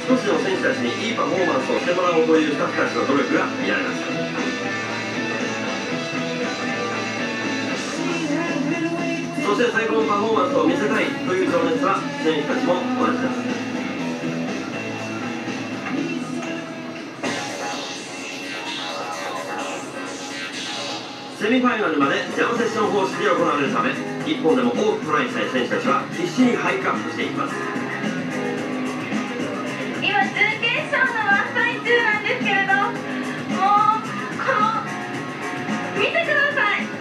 少しの選手たちにいいパフォーマンスをしてもらおうというスタッフたちの努力が見られました。そして最高のパフォーマンスを見せたいという情熱は選手たちも同じです。セミファイナルまでジャムセッション方式で行われるため、1本でも多くトライしたい選手たちは必死にハイクアップしていきます。 今準決勝の真っ最中なんですけれど、もうこの見てください。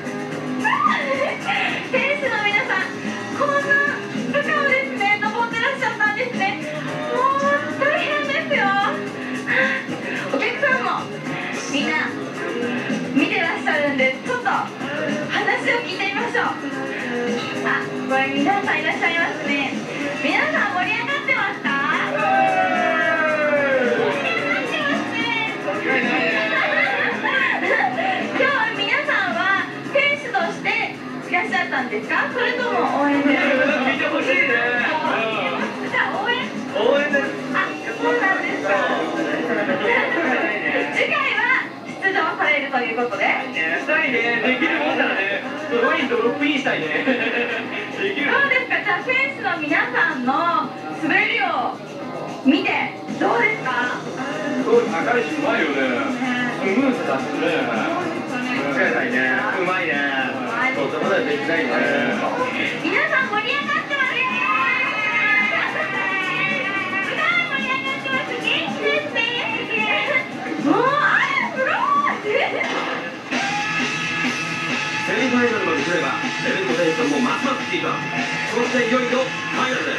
選手の皆さん、こんな坂をですね登ってらっしゃったんですね。もう大変ですよ。お客さんもみんな見てらっしゃるんで、ちょっと話を聞いてみましょう。あ、これ皆さんいらっしゃいますね。皆さん盛り上がってますか？盛り上がってますね。今日は皆さんは選手としていらっしゃったんですか？それとも応援ですか？ 見てほしいね。 じゃあ応援？ 応援です。 あ、そうなんですか。次回は出場されるということで。 したいね。できるもんならね。すごいドロップインしたいね。できる。 どうですか？じゃあ選手の皆さんの滑りを見てどうですか？ すごい高いしうまいよね。スムーズだしね。間違いないね。うまいね。とてもねできないね。 皆さん盛り上がってますね。すごい盛り上がってます。元気ですね。もうすごい。 セミファイナルまで来ればレベルのテンションもますますキープアップ。そしていよいよファイナルです。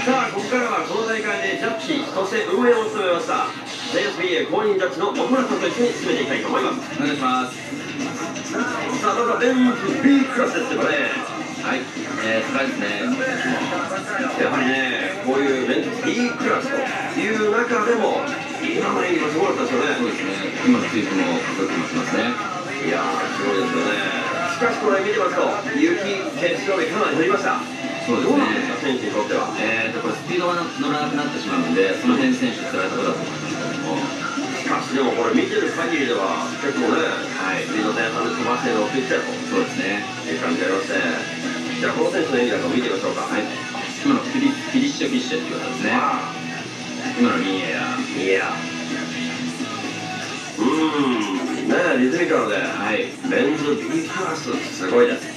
さあここからはこの大会でジャッジそして運営を務めました JSBA 公認ジャッジの奥村さんと一緒に進めていきたいと思います。 お願いします。 さあまずはメンズ B クラスですけどね。 はい、高いですね。 やはりねこういうメンズ B クラスという中でも今の演技がすごかったですよね。 そうですね。今のスイープもかっこよくなってますね。 いやーすごいですよね。しかしこれ見てますと雪決勝でかなり降りました。 そうですどうなんですか選手にとっては。 これスピードが乗らなくなってしまうので、その辺選手つらいところだと思うんですけども。 しかしでもこれ見てる限りでは結構ね、スピード前半で飛ばして乗ってきたとそうですね。 いう感じがありまして、じゃあこの選手の演技なんかも見てみましょうか。 はい。今のフィリッシュフィッシュっていう技ですね。今のリンエア。 いやねえリズミカルで、 はい、 メンズ B クラスすごいです。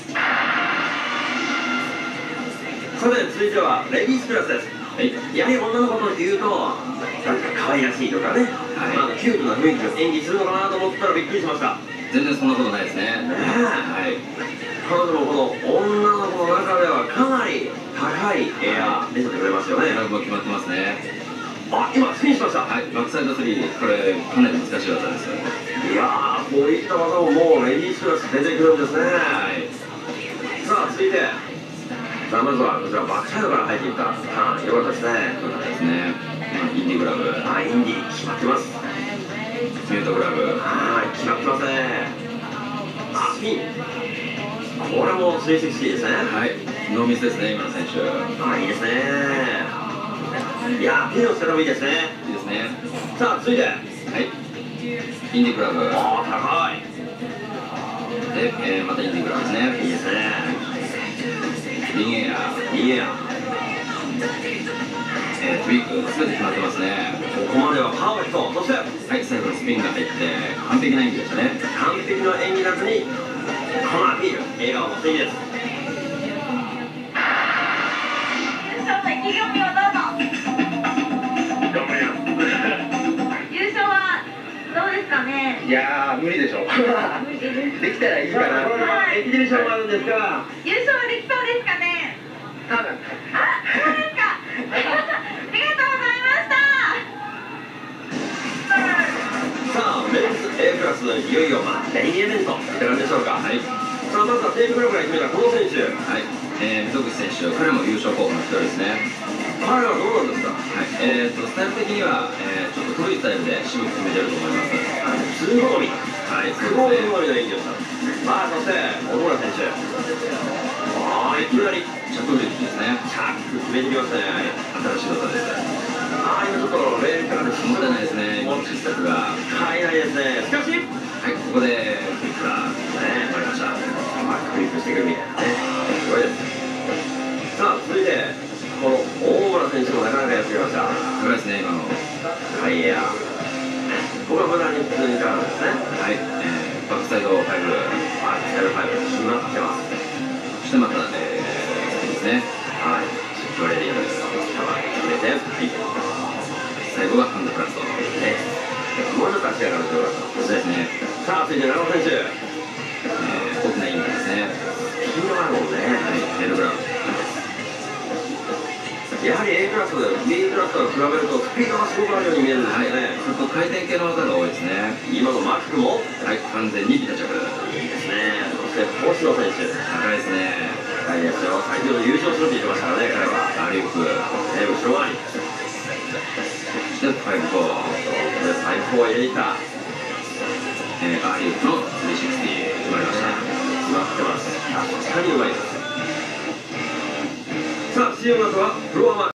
さて続いてはレディースクラスです。 はい、 やはり女の子というとなんか可愛らしいとかね、はい、キュートな雰囲気の演技するのかなと思ったらびっくりしました。 全然そんなことないですね。 はい、彼女もこの女の子の中ではかなり高いエア見せてくれますよね。 ラブも決まってますね。 あ、今スピンしました。 はい、バックサイドスリー、これかなり難しい技ですよね。 いやーこういった技ももうレディースクラス出てくるんですね。 はい、 さあ続いてさあまずはこちらバックサイドから入っていったターン、よかったですね。 よかったですね。インディグラブ、 あ、インディ決まってます。 ミュートグラブ、 はい、決まってますね。あ、スピン、これも360ですね。 はい、ノーミスですね今の選手。 あ、いいですね。いやーピンの力もいいですね。 いいですね。 さあ続いて、はい、 インディグラブ、 あー高いで、またインディグラブですね。 いいですね。 リンエア、 いいや、 トリック全て決まってますね。 ここまではパーフェクト。そしてはい、最後のスピンが入って完璧な演技でしたね。 完璧な演技なずにこのアピール、笑顔の素敵です。 優勝の意気込みをどうぞ。 頑張ります。 優勝はどうですかね。 いやー無理でしょ。できたらいいかな。 エキシビションもあるんですが、 優勝はできそうですかね。 多分。 あ、そうですか。ありがとうございました。 さあメンズ A クラスいよいよメインイベントいかがでしょうか。 はい、 さあまずはテープグラブから決めたこの選手、 はい、溝口選手、彼も優勝候補の一人ですね。 彼はどうなんですか。 はい、スタイル的には、ちょっと古いスタイルで渋く決めてると思います。 通好み、 はい、 通好みの演技をした。まあそして小野村選手、 いきなり着陸ですね。 チャック決めてきましたね。 新しい技です。 今ちょっとレールからでもったいないですね。今の失策が。 入らないですね。しかしはい、ここでクリップがね、 回りました。 クリップしてくるみたいなね。すごいです。さあ、続いて、この大村選手もなかなかやってきました。 すごいですね、今の。 はい、いや。ここは無駄に普通にからですね。 はい、バックサイド5。 バックサイド5、決まってます。 そしてまた、ですね。 はい。シップレディーです。決めて、はい。 最後がハンドプラスト。 ね。もうちょっと足が上がるとよかったですね。さあ、続いて長尾選手。 大きなイングですね。 スピードがあるもんね。 はい、エルブラウン。 やはり A クラス、B クラスと比べるとスピードがすごくあるように見えるんですよね。 ちょっと回転系の技が多いですね。 今のマックも、 はい、完全にビタ着。 いいですね。そして星野選手。 高いですね。 高いですよ。先ほど優勝するって言ってましたからね、彼は。 アリウープ。 後ろ回り。 そして5-4。 最高を入れに来た。 アリウープの360決まりました。 決まってます。確かにうまいです。さあ、CMの後はフロアマーク。